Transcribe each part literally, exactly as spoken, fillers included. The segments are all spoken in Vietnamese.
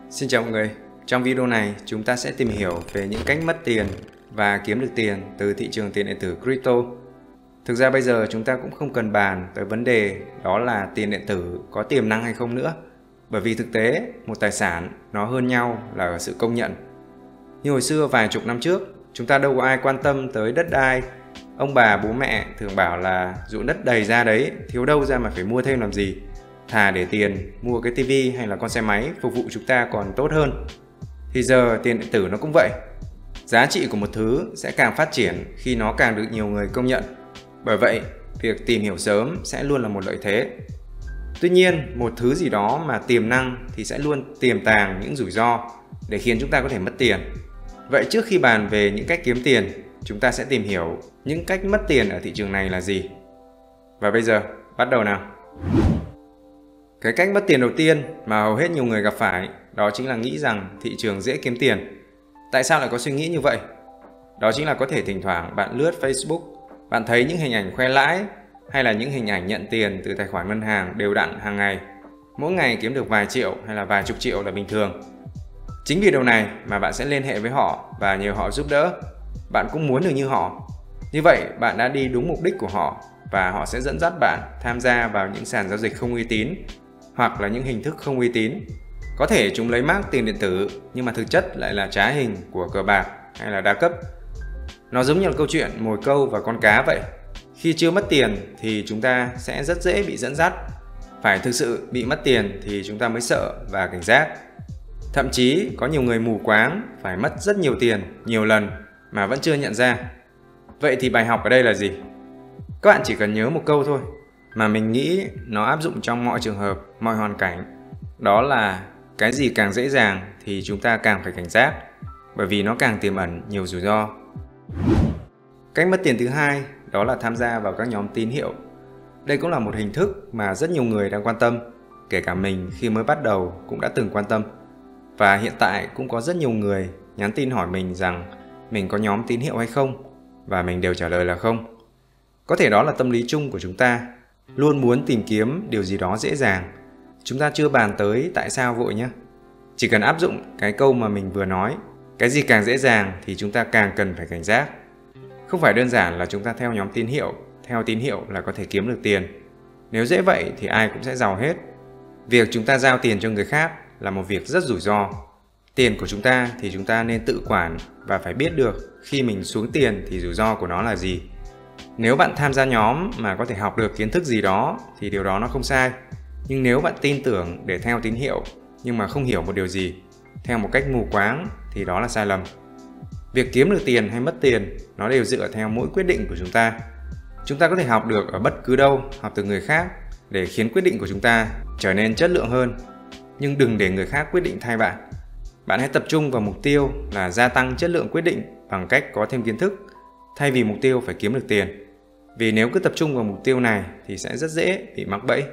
Xin chào mọi người, trong video này chúng ta sẽ tìm hiểu về những cách mất tiền và kiếm được tiền từ thị trường tiền điện tử crypto. Thực ra bây giờ chúng ta cũng không cần bàn tới vấn đề đó là tiền điện tử có tiềm năng hay không nữa. Bởi vì thực tế một tài sản nó hơn nhau là ở sự công nhận. Như hồi xưa vài chục năm trước, chúng ta đâu có ai quan tâm tới đất đai. Ông bà bố mẹ thường bảo là ruộng đất đầy ra đấy, thiếu đâu ra mà phải mua thêm làm gì. Thà để tiền mua cái tivi hay là con xe máy phục vụ chúng ta còn tốt hơn. Thì giờ tiền điện tử nó cũng vậy. Giá trị của một thứ sẽ càng phát triển khi nó càng được nhiều người công nhận. Bởi vậy, việc tìm hiểu sớm sẽ luôn là một lợi thế. Tuy nhiên, một thứ gì đó mà tiềm năng thì sẽ luôn tiềm tàng những rủi ro để khiến chúng ta có thể mất tiền. Vậy trước khi bàn về những cách kiếm tiền, chúng ta sẽ tìm hiểu những cách mất tiền ở thị trường này là gì. Và bây giờ, bắt đầu nào! Cái cách mất tiền đầu tiên mà hầu hết nhiều người gặp phải đó chính là nghĩ rằng thị trường dễ kiếm tiền. Tại sao lại có suy nghĩ như vậy? Đó chính là có thể thỉnh thoảng bạn lướt Facebook, bạn thấy những hình ảnh khoe lãi hay là những hình ảnh nhận tiền từ tài khoản ngân hàng đều đặn hàng ngày. Mỗi ngày kiếm được vài triệu hay là vài chục triệu là bình thường. Chính vì điều này mà bạn sẽ liên hệ với họ và nhờ họ giúp đỡ. Bạn cũng muốn được như họ. Như vậy bạn đã đi đúng mục đích của họ và họ sẽ dẫn dắt bạn tham gia vào những sàn giao dịch không uy tín hoặc là những hình thức không uy tín. Có thể chúng lấy mác tiền điện tử nhưng mà thực chất lại là trá hình của cờ bạc hay là đa cấp. Nó giống như là câu chuyện mồi câu và con cá vậy. Khi chưa mất tiền thì chúng ta sẽ rất dễ bị dẫn dắt. Phải thực sự bị mất tiền thì chúng ta mới sợ và cảnh giác. Thậm chí có nhiều người mù quáng phải mất rất nhiều tiền nhiều lần mà vẫn chưa nhận ra. Vậy thì bài học ở đây là gì? Các bạn chỉ cần nhớ một câu thôi mà mình nghĩ nó áp dụng trong mọi trường hợp, mọi hoàn cảnh. Đó là cái gì càng dễ dàng thì chúng ta càng phải cảnh giác, bởi vì nó càng tiềm ẩn nhiều rủi ro. Cách mất tiền thứ hai đó là tham gia vào các nhóm tín hiệu. Đây cũng là một hình thức mà rất nhiều người đang quan tâm, kể cả mình khi mới bắt đầu cũng đã từng quan tâm. Và hiện tại cũng có rất nhiều người nhắn tin hỏi mình rằng mình có nhóm tín hiệu hay không, và mình đều trả lời là không. Có thể đó là tâm lý chung của chúng ta, luôn muốn tìm kiếm điều gì đó dễ dàng. Chúng ta chưa bàn tới tại sao vội nhé. Chỉ cần áp dụng cái câu mà mình vừa nói, cái gì càng dễ dàng thì chúng ta càng cần phải cảnh giác. Không phải đơn giản là chúng ta theo nhóm tín hiệu, theo tín hiệu là có thể kiếm được tiền. Nếu dễ vậy thì ai cũng sẽ giàu hết. Việc chúng ta giao tiền cho người khác là một việc rất rủi ro. Tiền của chúng ta thì chúng ta nên tự quản và phải biết được khi mình xuống tiền thì rủi ro của nó là gì. Nếu bạn tham gia nhóm mà có thể học được kiến thức gì đó thì điều đó nó không sai. Nhưng nếu bạn tin tưởng để theo tín hiệu nhưng mà không hiểu một điều gì, theo một cách mù quáng thì đó là sai lầm. Việc kiếm được tiền hay mất tiền nó đều dựa theo mỗi quyết định của chúng ta. Chúng ta có thể học được ở bất cứ đâu, học từ người khác để khiến quyết định của chúng ta trở nên chất lượng hơn. Nhưng đừng để người khác quyết định thay bạn. Bạn hãy tập trung vào mục tiêu là gia tăng chất lượng quyết định bằng cách có thêm kiến thức, thay vì mục tiêu phải kiếm được tiền. Vì nếu cứ tập trung vào mục tiêu này thì sẽ rất dễ bị mắc bẫy.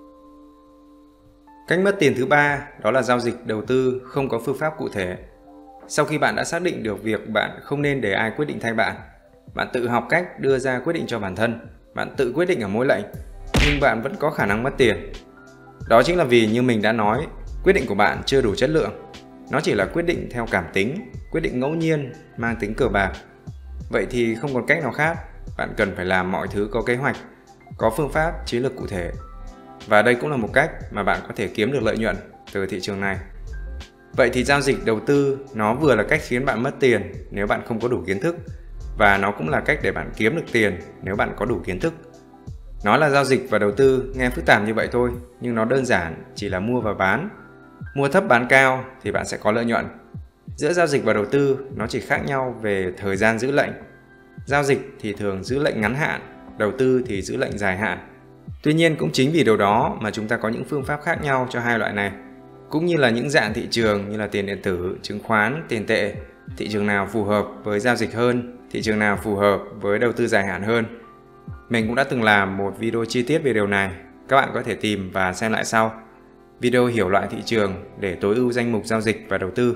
Cách mất tiền thứ ba đó là giao dịch đầu tư không có phương pháp cụ thể. Sau khi bạn đã xác định được việc bạn không nên để ai quyết định thay bạn, bạn tự học cách đưa ra quyết định cho bản thân, bạn tự quyết định ở mỗi lệnh, nhưng bạn vẫn có khả năng mất tiền. Đó chính là vì như mình đã nói, quyết định của bạn chưa đủ chất lượng. Nó chỉ là quyết định theo cảm tính, quyết định ngẫu nhiên, mang tính cờ bạc. Vậy thì không còn cách nào khác, bạn cần phải làm mọi thứ có kế hoạch, có phương pháp, chiến lược cụ thể. Và đây cũng là một cách mà bạn có thể kiếm được lợi nhuận từ thị trường này. Vậy thì giao dịch đầu tư nó vừa là cách khiến bạn mất tiền nếu bạn không có đủ kiến thức, và nó cũng là cách để bạn kiếm được tiền nếu bạn có đủ kiến thức. Nói là giao dịch và đầu tư nghe phức tạp như vậy thôi, nhưng nó đơn giản chỉ là mua và bán. Mua thấp bán cao thì bạn sẽ có lợi nhuận. Giữa giao dịch và đầu tư nó chỉ khác nhau về thời gian giữ lệnh. Giao dịch thì thường giữ lệnh ngắn hạn, đầu tư thì giữ lệnh dài hạn. Tuy nhiên cũng chính vì điều đó mà chúng ta có những phương pháp khác nhau cho hai loại này. Cũng như là những dạng thị trường như là tiền điện tử, chứng khoán, tiền tệ. Thị trường nào phù hợp với giao dịch hơn, thị trường nào phù hợp với đầu tư dài hạn hơn. Mình cũng đã từng làm một video chi tiết về điều này. Các bạn có thể tìm và xem lại sau. Video hiểu loại thị trường để tối ưu danh mục giao dịch và đầu tư.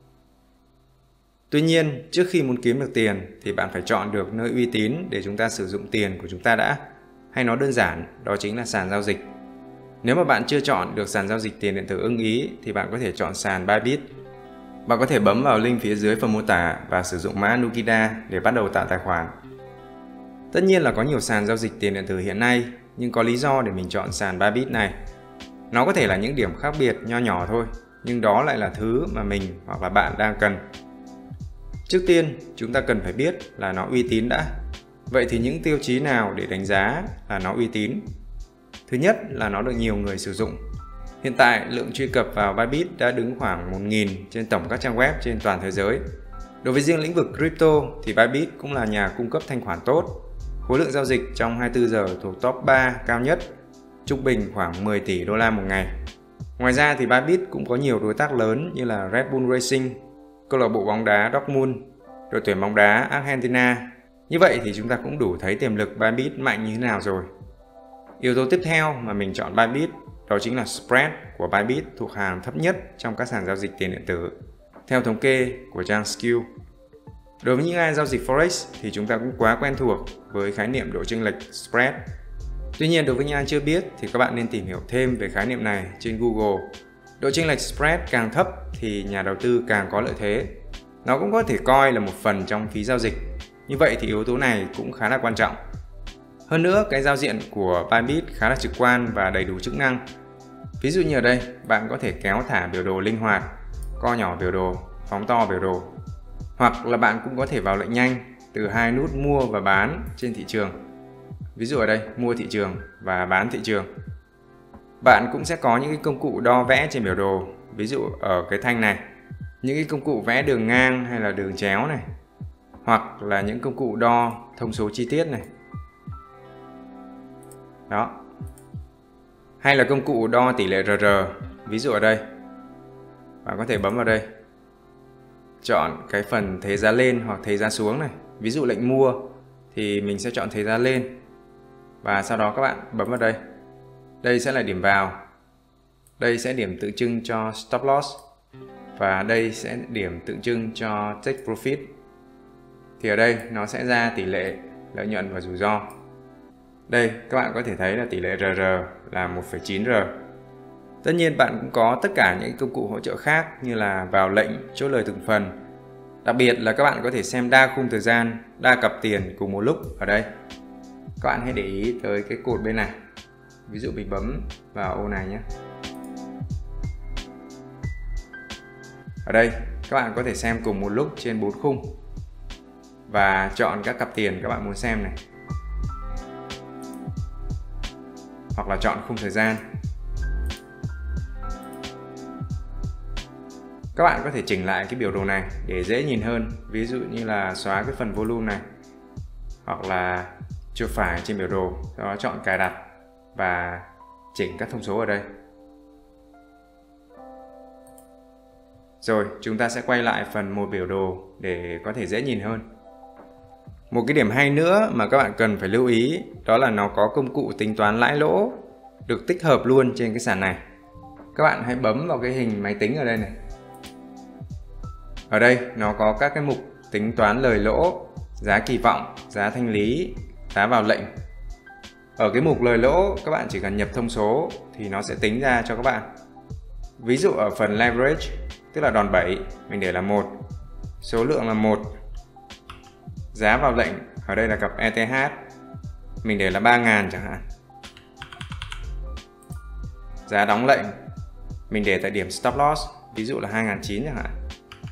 Tuy nhiên, trước khi muốn kiếm được tiền thì bạn phải chọn được nơi uy tín để chúng ta sử dụng tiền của chúng ta đã. Hay nói đơn giản, đó chính là sàn giao dịch. Nếu mà bạn chưa chọn được sàn giao dịch tiền điện tử ưng ý thì bạn có thể chọn sàn Bybit. Bạn có thể bấm vào link phía dưới phần mô tả và sử dụng mã Nukida để bắt đầu tạo tài khoản. Tất nhiên là có nhiều sàn giao dịch tiền điện tử hiện nay, nhưng có lý do để mình chọn sàn Bybit này. Nó có thể là những điểm khác biệt nho nhỏ thôi, nhưng đó lại là thứ mà mình hoặc là bạn đang cần. Trước tiên, chúng ta cần phải biết là nó uy tín đã. Vậy thì những tiêu chí nào để đánh giá là nó uy tín? Thứ nhất là nó được nhiều người sử dụng. Hiện tại, lượng truy cập vào Bybit đã đứng khoảng một nghìn trên tổng các trang web trên toàn thế giới. Đối với riêng lĩnh vực crypto thì Bybit cũng là nhà cung cấp thanh khoản tốt. Khối lượng giao dịch trong hai mươi tư giờ thuộc top ba cao nhất, trung bình khoảng mười tỷ đô la một ngày. Ngoài ra thì Bybit cũng có nhiều đối tác lớn như là Red Bull Racing, câu lạc bộ bóng đá Dortmund, đội tuyển bóng đá Argentina. Như vậy thì chúng ta cũng đủ thấy tiềm lực Bybit mạnh như thế nào rồi. Yếu tố tiếp theo mà mình chọn Bybit đó chính là spread của Bybit thuộc hàng thấp nhất trong các sàn giao dịch tiền điện tử, theo thống kê của trang Skill. Đối với những ai giao dịch Forex thì chúng ta cũng quá quen thuộc với khái niệm độ chênh lệch spread. Tuy nhiên, đối với những ai chưa biết thì các bạn nên tìm hiểu thêm về khái niệm này trên Google. Độ chênh lệch spread càng thấp thì nhà đầu tư càng có lợi thế. Nó cũng có thể coi là một phần trong phí giao dịch. Như vậy thì yếu tố này cũng khá là quan trọng. Hơn nữa, cái giao diện của Bybit khá là trực quan và đầy đủ chức năng. Ví dụ như ở đây, bạn có thể kéo thả biểu đồ linh hoạt, co nhỏ biểu đồ, phóng to biểu đồ. Hoặc là bạn cũng có thể vào lệnh nhanh từ hai nút mua và bán trên thị trường. Ví dụ ở đây, mua thị trường và bán thị trường. Bạn cũng sẽ có những cái công cụ đo vẽ trên biểu đồ. Ví dụ ở cái thanh này, những cái công cụ vẽ đường ngang hay là đường chéo này. Hoặc là những công cụ đo thông số chi tiết này. Đó. Hay là công cụ đo tỷ lệ R R. Ví dụ ở đây, bạn có thể bấm vào đây, chọn cái phần thế giá lên hoặc thế giá xuống này. Ví dụ lệnh mua thì mình sẽ chọn thế giá lên. Và sau đó các bạn bấm vào đây. Đây sẽ là điểm vào. Đây sẽ điểm tượng trưng cho stop loss. Và đây sẽ điểm tượng trưng cho take profit. Thì ở đây nó sẽ ra tỷ lệ lợi nhuận và rủi ro. Đây các bạn có thể thấy là tỷ lệ R R là một phẩy chín R. Tất nhiên bạn cũng có tất cả những công cụ hỗ trợ khác như là vào lệnh, chốt lời từng phần. Đặc biệt là các bạn có thể xem đa khung thời gian, đa cặp tiền cùng một lúc ở đây. Các bạn hãy để ý tới cái cột bên này. Ví dụ mình bấm vào ô này nhé. Ở đây các bạn có thể xem cùng một lúc trên bốn khung và chọn các cặp tiền các bạn muốn xem này. Hoặc là chọn khung thời gian. Các bạn có thể chỉnh lại cái biểu đồ này để dễ nhìn hơn. Ví dụ như là xóa cái phần volume này. Hoặc là chuột phải trên biểu đồ, sau đó chọn cài đặt và chỉnh các thông số ở đây. Rồi, chúng ta sẽ quay lại phần một biểu đồ để có thể dễ nhìn hơn. Một cái điểm hay nữa mà các bạn cần phải lưu ý đó là nó có công cụ tính toán lãi lỗ được tích hợp luôn trên cái sàn này. Các bạn hãy bấm vào cái hình máy tính ở đây này. Ở đây nó có các cái mục tính toán lời lỗ, giá kỳ vọng, giá thanh lý, giá vào lệnh. Ở cái mục lời lỗ các bạn chỉ cần nhập thông số thì nó sẽ tính ra cho các bạn. Ví dụ ở phần leverage, tức là đòn bẩy, mình để là một, số lượng là một. Giá vào lệnh, ở đây là cặp E T H, mình để là ba nghìn chẳng hạn. Giá đóng lệnh, mình để tại điểm stop loss, ví dụ là hai nghìn chín trăm chẳng hạn.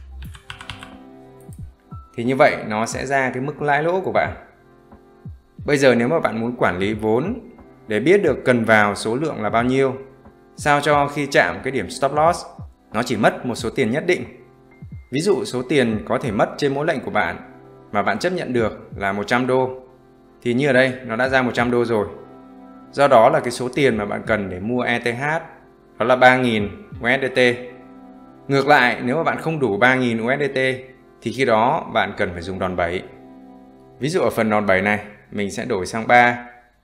Thì như vậy nó sẽ ra cái mức lãi lỗ của bạn. Bây giờ nếu mà bạn muốn quản lý vốn để biết được cần vào số lượng là bao nhiêu, sao cho khi chạm cái điểm stop loss nó chỉ mất một số tiền nhất định. Ví dụ số tiền có thể mất trên mỗi lệnh của bạn mà bạn chấp nhận được là một trăm đô. Thì như ở đây nó đã ra một trăm đô rồi. Do đó là cái số tiền mà bạn cần để mua E T H đó là ba nghìn U S D T. Ngược lại, nếu mà bạn không đủ ba nghìn U S D T thì khi đó bạn cần phải dùng đòn bẩy. Ví dụ ở phần đòn bẩy này mình sẽ đổi sang ba.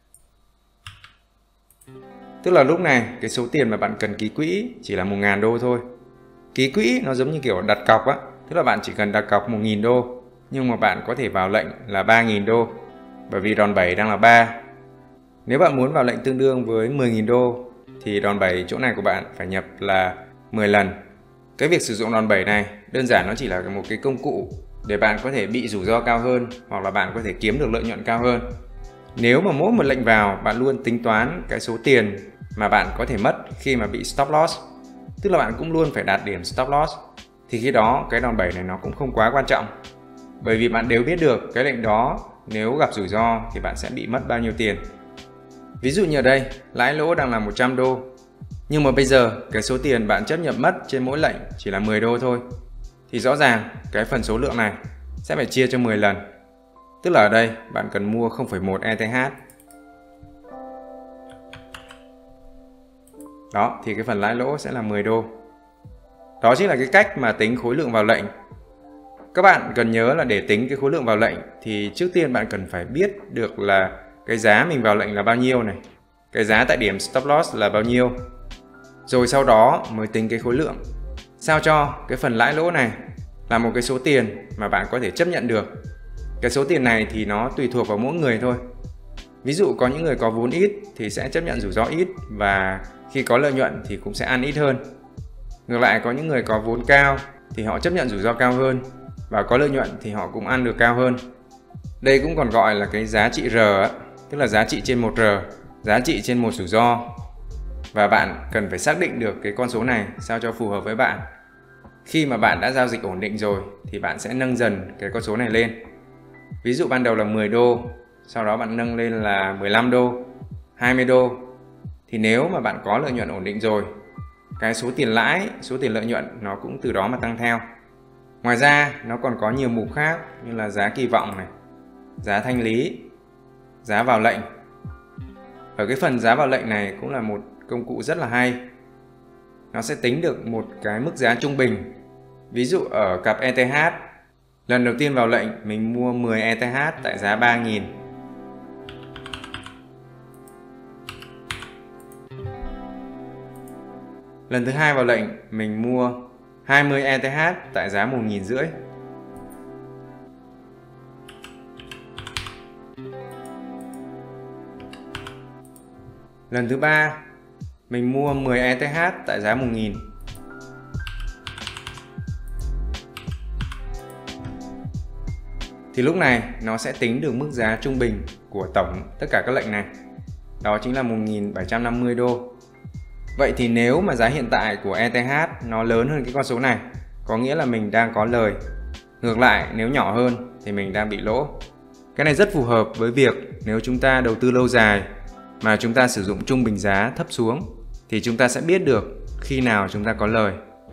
Tức là lúc này cái số tiền mà bạn cần ký quỹ chỉ là một nghìn đô thôi. Ký quỹ nó giống như kiểu đặt cọc á, tức là bạn chỉ cần đặt cọc một nghìn đô nhưng mà bạn có thể vào lệnh là ba nghìn đô bởi vì đòn bẩy đang là ba. Nếu bạn muốn vào lệnh tương đương với mười nghìn đô thì đòn bẩy chỗ này của bạn phải nhập là mười lần. Cái việc sử dụng đòn bẩy này đơn giản nó chỉ là một cái công cụ để bạn có thể bị rủi ro cao hơn, hoặc là bạn có thể kiếm được lợi nhuận cao hơn. Nếu mà mỗi một lệnh vào bạn luôn tính toán cái số tiền mà bạn có thể mất khi mà bị stop loss, tức là bạn cũng luôn phải đạt điểm stop loss, thì khi đó cái đòn bẩy này nó cũng không quá quan trọng. Bởi vì bạn đều biết được cái lệnh đó nếu gặp rủi ro thì bạn sẽ bị mất bao nhiêu tiền. Ví dụ như ở đây, lãi lỗ đang là một trăm đô. Nhưng mà bây giờ cái số tiền bạn chấp nhận mất trên mỗi lệnh chỉ là mười đô thôi. Thì rõ ràng cái phần số lượng này sẽ phải chia cho mười lần. Tức là ở đây bạn cần mua không phẩy một E T H. Đó, thì cái phần lãi lỗ sẽ là mười đô. Đó chính là cái cách mà tính khối lượng vào lệnh. Các bạn cần nhớ là để tính cái khối lượng vào lệnh thì trước tiên bạn cần phải biết được là cái giá mình vào lệnh là bao nhiêu này, cái giá tại điểm stop loss là bao nhiêu. Rồi sau đó mới tính cái khối lượng, sao cho cái phần lãi lỗ này là một cái số tiền mà bạn có thể chấp nhận được. Cái số tiền này thì nó tùy thuộc vào mỗi người thôi. Ví dụ có những người có vốn ít thì sẽ chấp nhận rủi ro ít, và khi có lợi nhuận thì cũng sẽ ăn ít hơn. Ngược lại có những người có vốn cao thì họ chấp nhận rủi ro cao hơn, và có lợi nhuận thì họ cũng ăn được cao hơn. Đây cũng còn gọi là cái giá trị R, tức là giá trị trên một R, giá trị trên một rủi ro. Và bạn cần phải xác định được cái con số này sao cho phù hợp với bạn. Khi mà bạn đã giao dịch ổn định rồi thì bạn sẽ nâng dần cái con số này lên. Ví dụ ban đầu là mười đô, sau đó bạn nâng lên là mười lăm đô, hai mươi đô. Thì nếu mà bạn có lợi nhuận ổn định rồi, cái số tiền lãi, số tiền lợi nhuận nó cũng từ đó mà tăng theo. Ngoài ra nó còn có nhiều mục khác như là giá kỳ vọng này, giá thanh lý, giá vào lệnh. Ở cái phần giá vào lệnh này cũng là một công cụ rất là hay. Nó sẽ tính được một cái mức giá trung bình. Ví dụ ở cặp E T H, lần đầu tiên vào lệnh mình mua mười E T H tại giá ba nghìn. Lần thứ hai vào lệnh mình mua hai mươi E T H tại giá một nghìn rưỡi. Lần thứ ba mình mua mười E T H tại giá một nghìn. Thì lúc này nó sẽ tính được mức giá trung bình của tổng tất cả các lệnh này. Đó chính là một nghìn bảy trăm năm mươi đô. Vậy thì nếu mà giá hiện tại của E T H nó lớn hơn cái con số này, có nghĩa là mình đang có lời. Ngược lại, nếu nhỏ hơn thì mình đang bị lỗ. Cái này rất phù hợp với việc nếu chúng ta đầu tư lâu dài mà chúng ta sử dụng trung bình giá thấp xuống thì chúng ta sẽ biết được khi nào chúng ta có lời.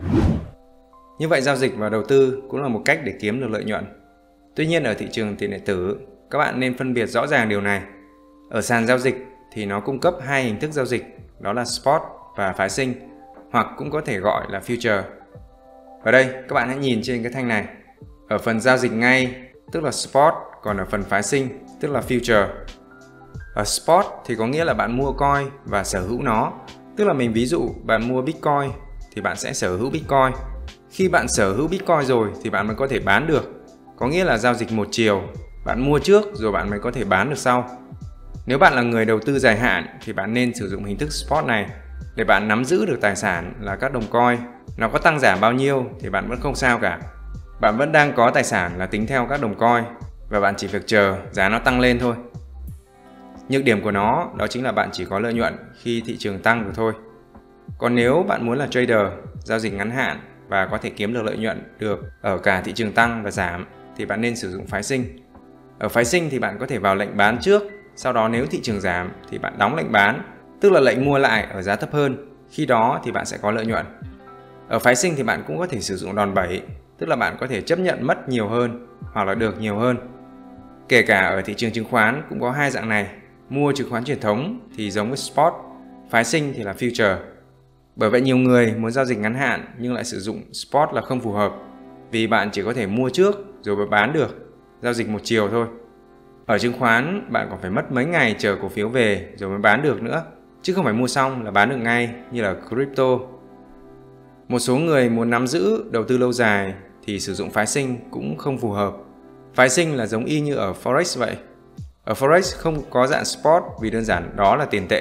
Như vậy giao dịch và đầu tư cũng là một cách để kiếm được lợi nhuận. Tuy nhiên ở thị trường tiền điện tử, các bạn nên phân biệt rõ ràng điều này. Ở sàn giao dịch thì nó cung cấp hai hình thức giao dịch, đó là spot và phái sinh, hoặc cũng có thể gọi là future. Ở đây các bạn hãy nhìn trên cái thanh này. Ở phần giao dịch ngay tức là spot, còn ở phần phái sinh tức là future. Ở spot thì có nghĩa là bạn mua coin và sở hữu nó. Tức là mình ví dụ bạn mua Bitcoin thì bạn sẽ sở hữu Bitcoin. Khi bạn sở hữu Bitcoin rồi thì bạn mới có thể bán được. Có nghĩa là giao dịch một chiều, bạn mua trước rồi bạn mới có thể bán được sau. Nếu bạn là người đầu tư dài hạn thì bạn nên sử dụng hình thức spot này để bạn nắm giữ được tài sản là các đồng coin. Nó có tăng giảm bao nhiêu thì bạn vẫn không sao cả. Bạn vẫn đang có tài sản là tính theo các đồng coin và bạn chỉ việc chờ giá nó tăng lên thôi. Nhược điểm của nó đó chính là bạn chỉ có lợi nhuận khi thị trường tăng được thôi. Còn nếu bạn muốn là trader, giao dịch ngắn hạn và có thể kiếm được lợi nhuận được ở cả thị trường tăng và giảm thì bạn nên sử dụng phái sinh. Ở phái sinh thì bạn có thể vào lệnh bán trước, sau đó nếu thị trường giảm thì bạn đóng lệnh bán, tức là lệnh mua lại ở giá thấp hơn. Khi đó thì bạn sẽ có lợi nhuận. Ở phái sinh thì bạn cũng có thể sử dụng đòn bẩy, tức là bạn có thể chấp nhận mất nhiều hơn hoặc là được nhiều hơn. Kể cả ở thị trường chứng khoán cũng có hai dạng này. Mua chứng khoán truyền thống thì giống với spot, phái sinh thì là future. Bởi vậy nhiều người muốn giao dịch ngắn hạn nhưng lại sử dụng spot là không phù hợp, vì bạn chỉ có thể mua trước rồi mới bán được, giao dịch một chiều thôi. Ở chứng khoán bạn còn phải mất mấy ngày chờ cổ phiếu về rồi mới bán được nữa, chứ không phải mua xong là bán được ngay như là crypto. Một số người muốn nắm giữ đầu tư lâu dài thì sử dụng phái sinh cũng không phù hợp. Phái sinh là giống y như ở Forex vậy. Ở Forex không có dạng spot vì đơn giản đó là tiền tệ.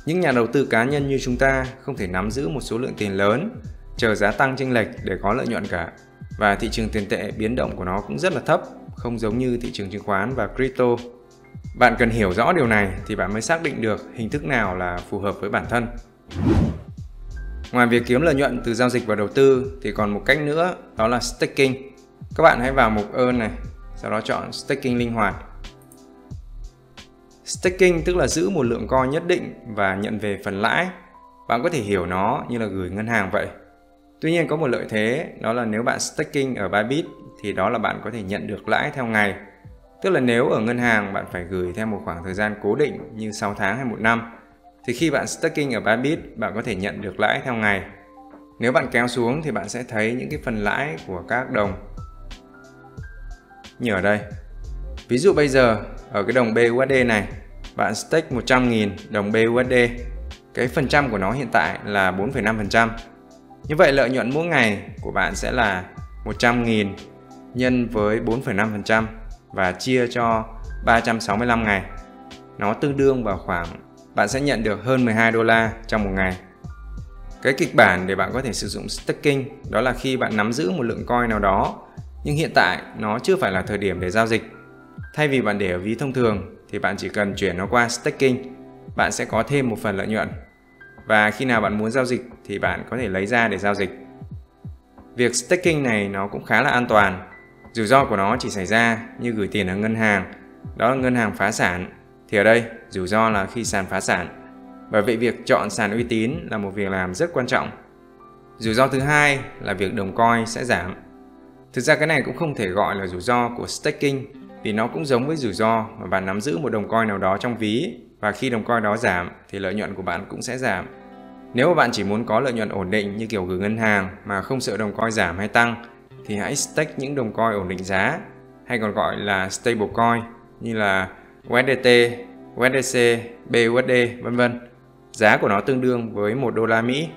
Những nhà đầu tư cá nhân như chúng ta không thể nắm giữ một số lượng tiền lớn, chờ giá tăng chênh lệch để có lợi nhuận cả. Và thị trường tiền tệ biến động của nó cũng rất là thấp, không giống như thị trường chứng khoán và crypto. Bạn cần hiểu rõ điều này thì bạn mới xác định được hình thức nào là phù hợp với bản thân. Ngoài việc kiếm lợi nhuận từ giao dịch và đầu tư thì còn một cách nữa, đó là staking. Các bạn hãy vào mục Earn này, sau đó chọn staking linh hoạt. Staking tức là giữ một lượng coin nhất định và nhận về phần lãi. Bạn có thể hiểu nó như là gửi ngân hàng vậy. Tuy nhiên có một lợi thế, đó là nếu bạn staking ở Bybit thì đó là bạn có thể nhận được lãi theo ngày. Tức là nếu ở ngân hàng bạn phải gửi theo một khoảng thời gian cố định như sáu tháng hay một năm, thì khi bạn staking ở Bybit bạn có thể nhận được lãi theo ngày. Nếu bạn kéo xuống thì bạn sẽ thấy những cái phần lãi của các đồng như ở đây. Ví dụ bây giờ ở cái đồng bê u ét đê này, bạn stake một trăm nghìn đồng bê u ét đê, cái phần trăm của nó hiện tại là bốn phẩy năm phần trăm. Như vậy lợi nhuận mỗi ngày của bạn sẽ là một trăm nghìn nhân với bốn phẩy năm phần trăm và chia cho ba trăm sáu mươi lăm ngày. Nó tương đương vào khoảng bạn sẽ nhận được hơn mười hai đô la trong một ngày. Cái kịch bản để bạn có thể sử dụng staking đó là khi bạn nắm giữ một lượng coin nào đó, nhưng hiện tại nó chưa phải là thời điểm để giao dịch. Thay vì bạn để ở ví thông thường thì bạn chỉ cần chuyển nó qua staking, bạn sẽ có thêm một phần lợi nhuận. Và khi nào bạn muốn giao dịch thì bạn có thể lấy ra để giao dịch. Việc staking này nó cũng khá là an toàn. Rủi ro của nó chỉ xảy ra như gửi tiền ở ngân hàng, đó là ngân hàng phá sản. Thì ở đây rủi ro là khi sàn phá sản. Bởi vậy việc chọn sàn uy tín là một việc làm rất quan trọng. Rủi ro thứ hai là việc đồng coin sẽ giảm. Thực ra cái này cũng không thể gọi là rủi ro của staking, vì nó cũng giống với rủi ro mà bạn nắm giữ một đồng coin nào đó trong ví, và khi đồng coin đó giảm thì lợi nhuận của bạn cũng sẽ giảm. Nếu mà bạn chỉ muốn có lợi nhuận ổn định như kiểu gửi ngân hàng mà không sợ đồng coin giảm hay tăng thì hãy stake những đồng coin ổn định giá, hay còn gọi là stable coin như là u ét đê tê, u ét đê xê, bê u ét đê vân vân. Giá của nó tương đương với một đô la Mỹ.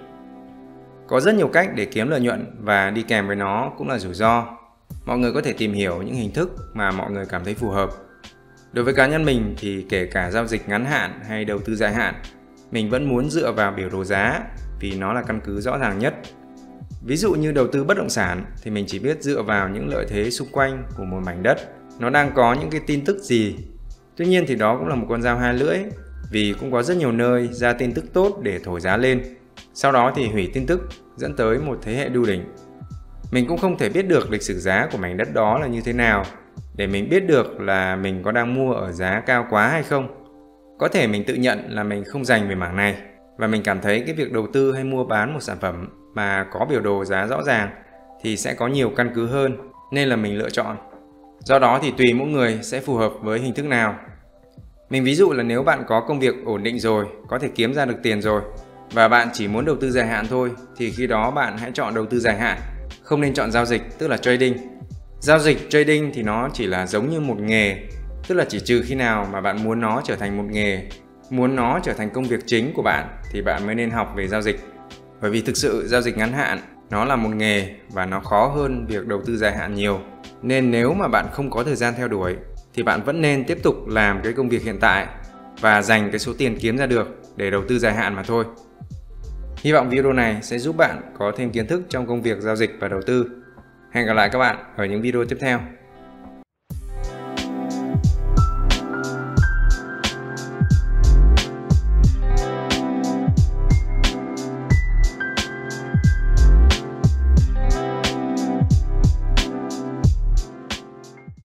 Có rất nhiều cách để kiếm lợi nhuận và đi kèm với nó cũng là rủi ro. Mọi người có thể tìm hiểu những hình thức mà mọi người cảm thấy phù hợp. Đối với cá nhân mình thì kể cả giao dịch ngắn hạn hay đầu tư dài hạn, mình vẫn muốn dựa vào biểu đồ giá vì nó là căn cứ rõ ràng nhất. Ví dụ như đầu tư bất động sản thì mình chỉ biết dựa vào những lợi thế xung quanh của một mảnh đất, nó đang có những cái tin tức gì. Tuy nhiên thì đó cũng là một con dao hai lưỡi, vì cũng có rất nhiều nơi ra tin tức tốt để thổi giá lên, sau đó thì hủy tin tức dẫn tới một thế hệ đu đỉnh. Mình cũng không thể biết được lịch sử giá của mảnh đất đó là như thế nào để mình biết được là mình có đang mua ở giá cao quá hay không. Có thể mình tự nhận là mình không rành về mảng này và mình cảm thấy cái việc đầu tư hay mua bán một sản phẩm mà có biểu đồ giá rõ ràng thì sẽ có nhiều căn cứ hơn, nên là mình lựa chọn. Do đó thì tùy mỗi người sẽ phù hợp với hình thức nào. Mình ví dụ là nếu bạn có công việc ổn định rồi, có thể kiếm ra được tiền rồi và bạn chỉ muốn đầu tư dài hạn thôi, thì khi đó bạn hãy chọn đầu tư dài hạn, không nên chọn giao dịch tức là trading. Giao dịch trading thì nó chỉ là giống như một nghề, tức là chỉ trừ khi nào mà bạn muốn nó trở thành một nghề, muốn nó trở thành công việc chính của bạn thì bạn mới nên học về giao dịch. Bởi vì thực sự giao dịch ngắn hạn nó là một nghề và nó khó hơn việc đầu tư dài hạn nhiều. Nên nếu mà bạn không có thời gian theo đuổi thì bạn vẫn nên tiếp tục làm cái công việc hiện tại và dành cái số tiền kiếm ra được để đầu tư dài hạn mà thôi. Hy vọng video này sẽ giúp bạn có thêm kiến thức trong công việc giao dịch và đầu tư. Hẹn gặp lại các bạn ở những video tiếp theo.